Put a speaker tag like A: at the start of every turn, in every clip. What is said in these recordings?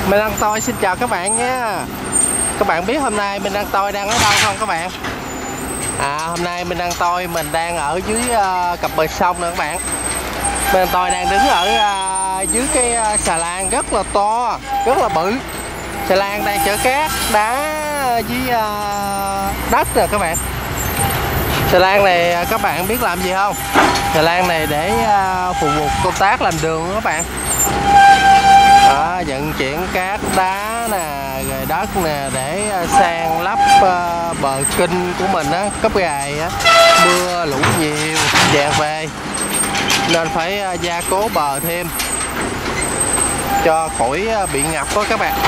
A: Mình Đăng Tôi xin chào các bạn nhé. Các bạn biết hôm nay mình Đăng Tôi đang ở đâu không các bạn? Hôm nay mình Đăng Tôi mình đang ở dưới cặp bờ sông nè các bạn. Mình Đăng Tôi đang đứng ở dưới cái xà lan rất là to, rất là bự. Xà lan đang chở cát, đá với đất nè các bạn. Xà lan này các bạn biết làm gì không? Xà lan này để phục vụ công tác làm đường các bạn. Vận chuyển cát đá nè, rồi đất nè để san lấp bờ kinh của mình á, cấp gài á, mưa lũ nhiều tràn về nên phải gia cố bờ thêm cho khỏi bị ngập đó các bạn.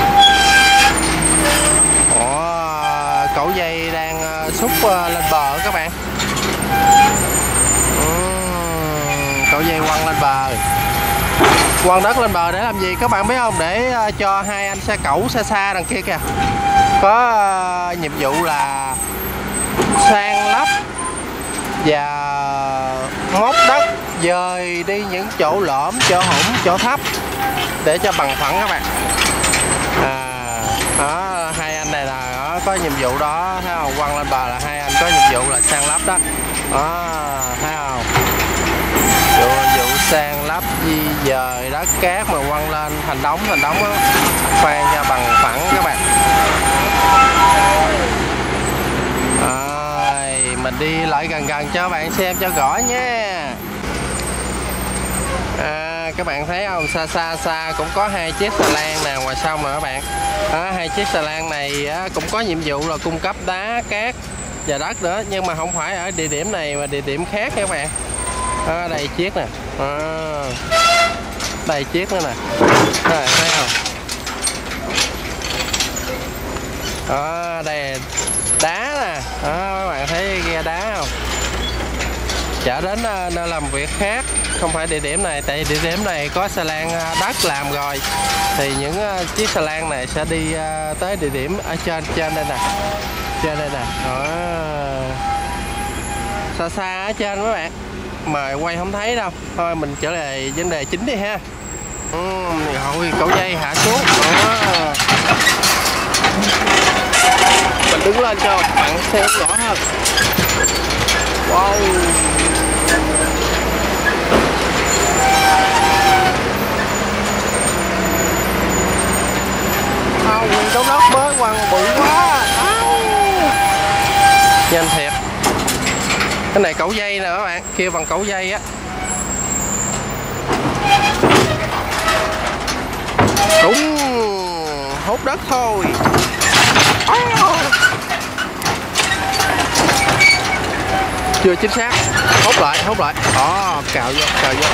A: Cẩu dây đang xúc lên bờ các bạn. Cẩu dây quăng lên bờ, quăng đất lên bờ để làm gì các bạn biết không? Để cho hai anh xe cẩu xa xa đằng kia kìa có nhiệm vụ là san lấp và móc đất, dời đi những chỗ lõm, chỗ hổng, chỗ thấp để cho bằng phẳng các bạn. Hai anh này là có nhiệm vụ đó, thấy không? Quăng lên bờ là hai anh có nhiệm vụ là san lấp đó. Thấy không? Vụ san lấp di dời đất cát mà quăng lên thành đống đó, khoan cho bằng phẳng các bạn. Mình đi lại gần gần cho các bạn xem cho rõ nha. Các bạn thấy không, xa cũng có hai chiếc xà lan nè ngoài sông rồi các bạn. Hai chiếc xà lan này cũng có nhiệm vụ là cung cấp đá, cát và đất nữa, nhưng mà không phải ở địa điểm này mà địa điểm khác các bạn. Đây chiếc nè, đây chiếc nữa nè, thấy không? Đây đá nè, các bạn thấy ghe đá không? Chở đến nơi làm việc khác, không phải địa điểm này, tại địa điểm này có xà lan đất làm rồi, thì những chiếc xà lan này sẽ đi tới địa điểm ở trên đây nè, trên đây nè, xa ở trên các bạn, mà quay không thấy đâu. Thôi mình trở lại vấn đề chính đi ha. Thôi cẩu dây hạ xuống. Mình đứng lên cho bạn xem rõ hơn. Wow. Nguyên đống đất mới quăng bự quá. Nhanh thiệt. Cái này cẩu dây nè các bạn, kêu bằng cẩu dây á. Đúng, hút đất thôi. Chưa chính xác, hút lại. Cào vô.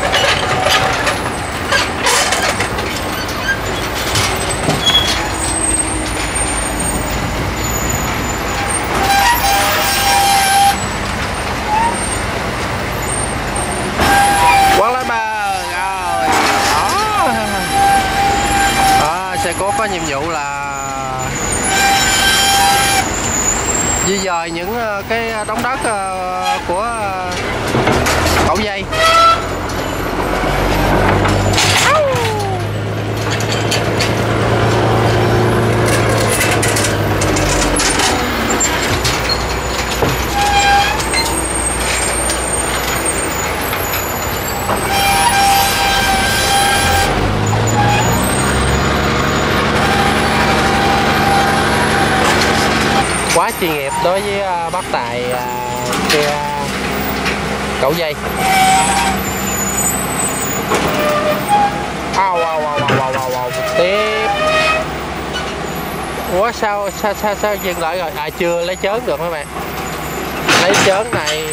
A: Xe cố có nhiệm vụ là di dời những cái đống đất của cẩu dây. Quá chuyên nghiệp đối với bác Tài kia cẩu dây. Tiếp. Ủa sao dừng lại rồi? Chưa lấy chớn được các bạn. Lấy chớn này.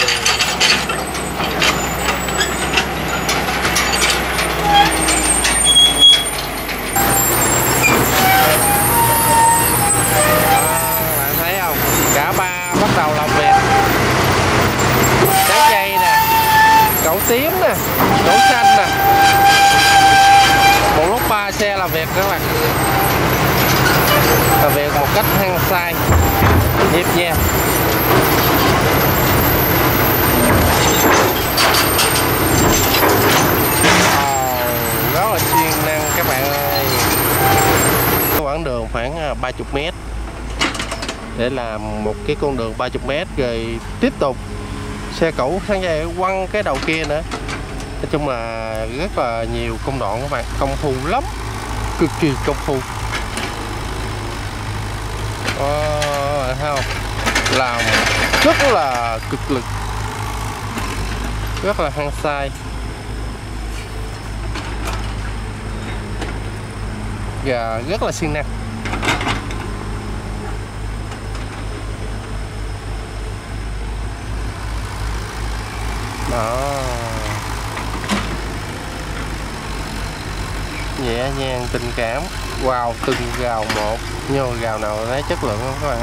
A: Cả ba bắt đầu làm việc. Cán dây nè, cẩu tím nè, cẩu xanh nè. Một lúc 3 xe làm việc các bạn. Làm việc một cách hăng say, nhịp nhàng. Rất là chuyên năng các bạn ơi. khoảng 30 mét để làm một cái con đường 30 mét, rồi tiếp tục xe cẩu sáng dây quăng cái đầu kia nữa. Nói chung là rất là nhiều công đoạn các bạn, công phu lắm, cực kỳ công phu. Thấy không? Làm rất là cực lực, rất là hăng say và rất là siêng năng. Đó, nhẹ nhàng tình cảm, wow, từng gào một, nhưng gào nào thấy chất lượng không các bạn?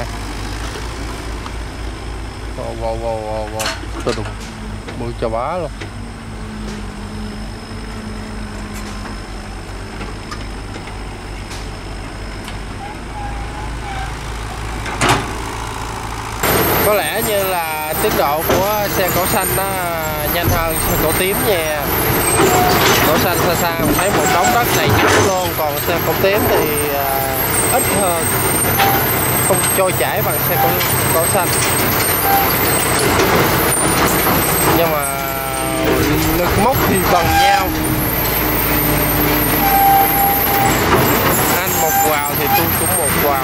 A: Wow, tôi đụng bự cho bá luôn. Có lẽ như là tiến độ của xe cẩu xanh nó nhanh hơn xe cẩu tím nha. Cẩu xanh xa xa mình thấy một đống đất này nhất luôn, còn xe cẩu tím thì ít hơn, không trôi chảy bằng xe cẩu xanh. Nhưng mà lực mốc thì bằng nhau. Anh một quào thì tôi cũng một quào.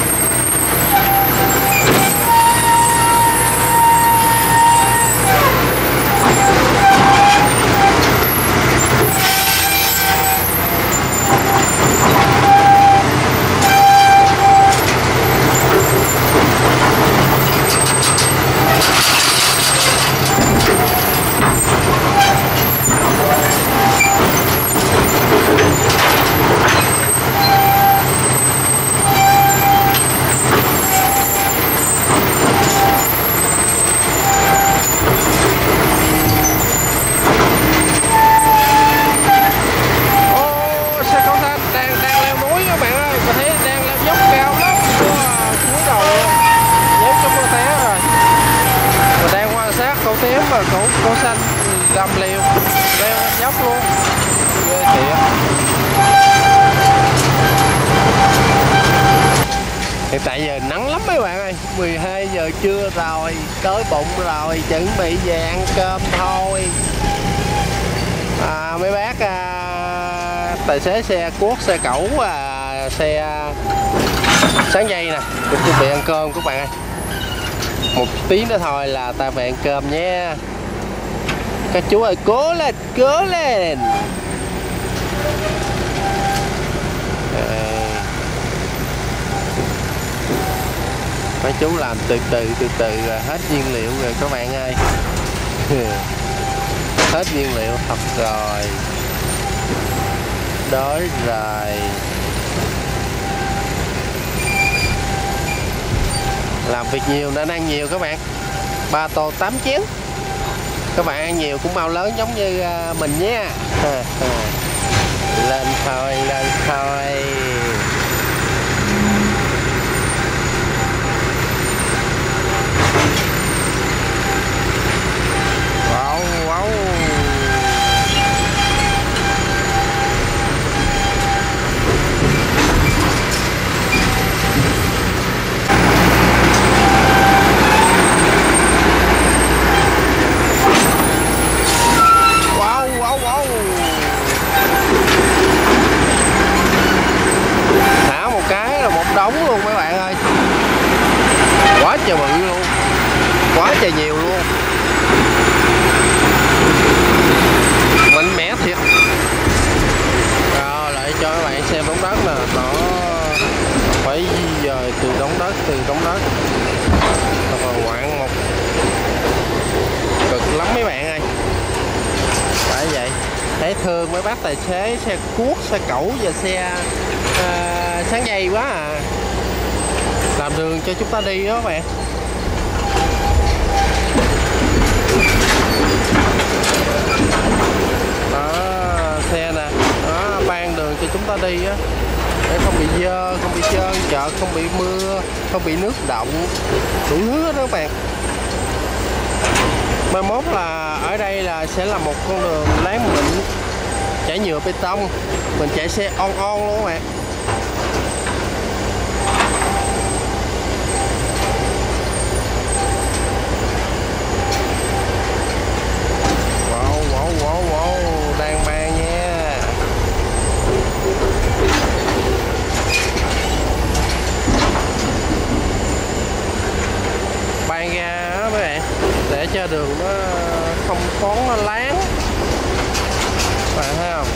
A: Cẩu xanh đâm liều leo lên dốc luôn, ghê thiệt. Hiện tại giờ nắng lắm mấy bạn ơi, 12 giờ trưa rồi, tới bụng rồi, chuẩn bị về ăn cơm thôi. Mấy bác tài xế xe cuốc, xe cẩu, xe sáng dây nè, cũng chuẩn bị ăn cơm các bạn ơi. Một tí nữa thôi là ta về ăn cơm nhé. Các chú ơi, cố lên, cố lên. Mấy chú làm từ từ hết nhiên liệu rồi các bạn ơi. Hết nhiên liệu thật rồi. Đói rồi. Làm việc nhiều nên ăn nhiều các bạn. 3 tô 8 chén. Các bạn ăn nhiều cũng mau lớn giống như mình nhé. Lên thôi, lên thôi. Wow. Thả một cái là một đống luôn mấy bạn ơi, quá trời bự luôn, quá trời nhiều luôn, mạnh mẽ thiệt. Rồi lại cho các bạn xem đống đất nè, nó phải di dời từ đống đất thật là ngoạn mục, cực lắm mấy bạn ơi. Phải vậy, thấy thương mấy bác tài xế xe cuốc, xe cẩu và xe sáng dây quá à, làm đường cho chúng ta đi đó các bạn. Đó, xe nè, đó, ban đường cho chúng ta đi á, để không bị dơ, không bị trơn trợt, không bị mưa, không bị nước động, đủ thứ đó các bạn. Mai mốt là ở đây là sẽ là một con đường láng mịn, trải nhựa bê tông, mình chạy xe on luôn các bạn. Bạn thấy không?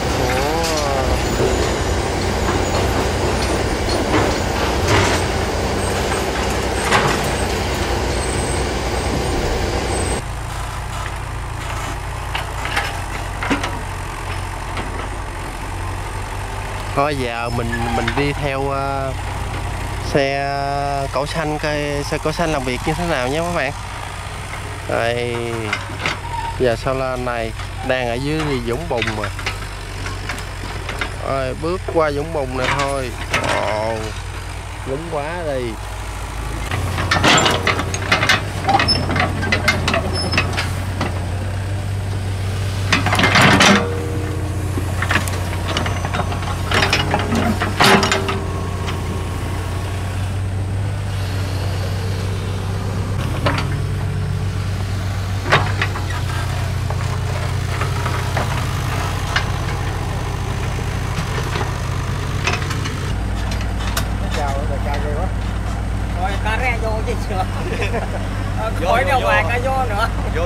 A: Thôi giờ mình đi theo xe cẩu xanh coi xe cẩu xanh làm việc như thế nào nhé các bạn. Đây, giờ sau lên này đang ở dưới vũng bùn mà. Rồi bước qua vũng bùn này thôi. Ồ, lúng quá đi.
B: Rồi cá re vô chứ chưa. Khói đâu mà cá vô nữa. Vô.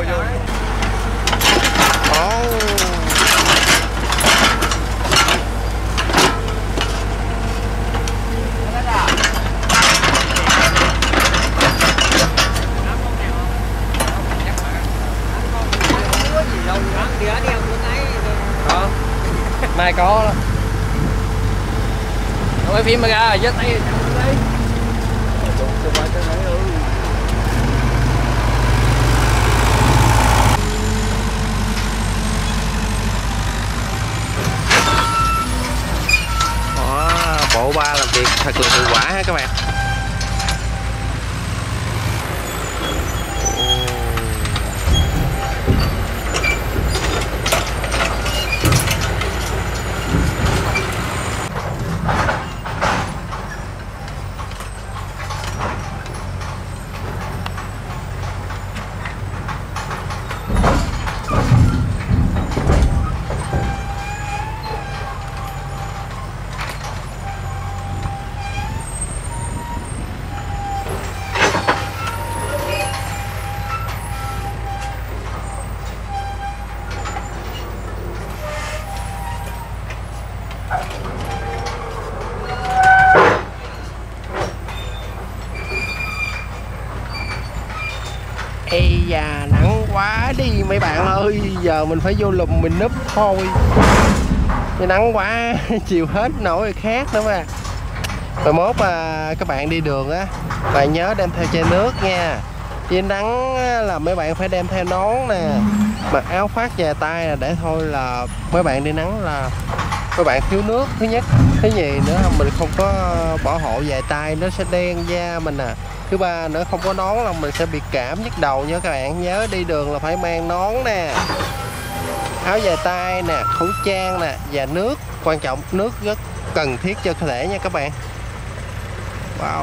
A: Mai có đó.
B: Quay phim mà ra dứt tay đi.
A: Bộ ba làm việc thật là hiệu quả ha các bạn. Ê da, nắng quá đi mấy bạn ơi, giờ mình phải vô lùm mình núp thôi. Cái nắng quá, chiều hết nổi khác nữa mà. Rồi mốt các bạn đi đường á, bạn nhớ đem theo chai nước nha. Vì nắng là mấy bạn phải đem theo nón nè, mặc áo khoác dài tay là để thôi là mấy bạn đi nắng là mấy bạn thiếu nước thứ nhất. Thứ nhì nữa là mình không có bảo hộ dài tay nó sẽ đen da mình à. Thứ ba nữa không có nón là mình sẽ bị cảm nhức đầu nha các bạn. Nhớ đi đường là phải mang nón nè, áo dài tay nè, khẩu trang nè và nước. Quan trọng nước rất cần thiết cho cơ thể nha các bạn. Wow,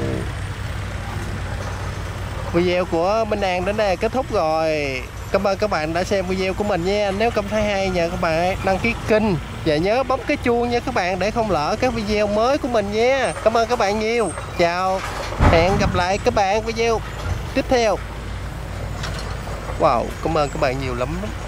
A: video của Minh An đến đây kết thúc rồi. Cảm ơn các bạn đã xem video của mình nha. Nếu cảm thấy hay nhờ các bạn đăng ký kênh và nhớ bấm cái chuông nha các bạn để không lỡ các video mới của mình nha. Cảm ơn các bạn nhiều. Chào, hẹn gặp lại các bạn video tiếp theo. Wow, cảm ơn các bạn nhiều lắm.